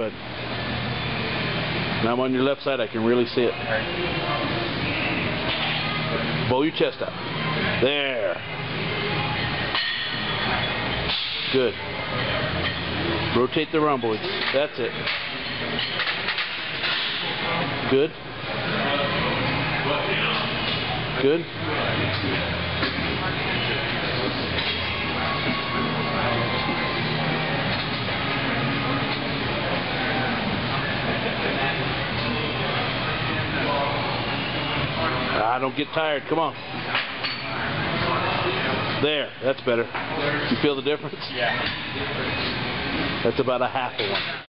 bud. Now I'm on your left side, I can really see it. Bow your chest out. There. Good. Rotate the rhomboid. That's it. Good. Good. Don't get tired. Come on. There. That's better. You feel the difference? Yeah. That's about a half of one.